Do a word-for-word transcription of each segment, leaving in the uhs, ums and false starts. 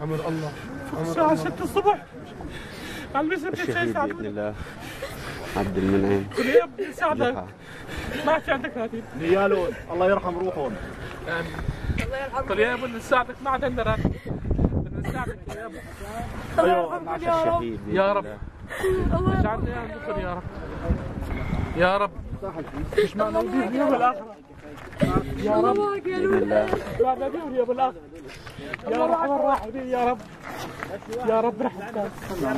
أمر الله. الساعة ستة الصبح الشهيد بإذن الله عبد المنعم. يا ابني ساعدك ما في عندك راتب. نيالون الله يرحم روحهم. آمين. الله يرحمك. قل يا ابو نساعدك ما عاد عندنا راتب. بدنا نساعدك يا ابو. الله يرحمك يا رب. يا رب. اجعلنا يا رب يا رب. يا رب. مش معنا يا بالاخره. يا رب بإذن الله. معنا يا بالاخره. يا رب الراحمين يا رب. يا رب رحمتك.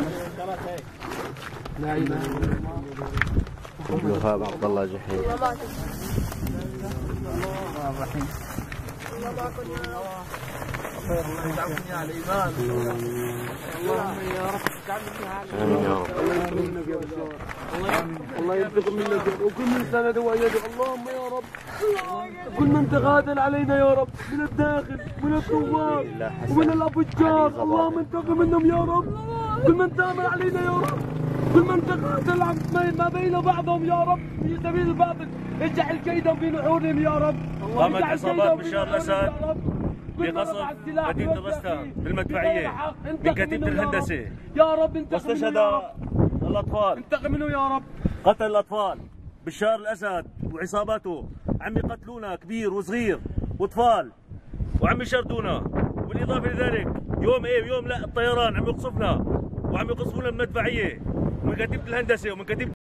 لا اله الا الله. عبد الوهاب عبد الله جحيم. الله الرحيم. الله معكم يا رب. خير الله يدعمكم يا الايمان. اللهم يا رب اجعلنا على امين يا رب. الله ينتقم منا وكل من سند ويده اللهم يا رب. كل من تغادل علينا يا رب من الداخل من الثوار ومن الافجار اللهم انتقم منهم يا رب. كل من تامر علينا يا رب. كل من تقاتل ما بين بعضهم يا رب في سبيل الباطل اجعل كيدهم في نحورهم يا رب. قامت عصابات بشار الاسد بقصف مدينة الرستا بالمدفعية من كتيبة الهندسة يا رب انتقم واستشهد الأطفال. انتقم منه يا رب. قتل الأطفال بشار الأسد وعصاباته عم يقتلونا كبير وصغير وأطفال وعم يشردونا. بالإضافة لذلك يوم إيه ويوم لا الطيران عم يقصفنا وعم يقصفونا بالمدفعية من كتيبة الهندسة ومن كتيبة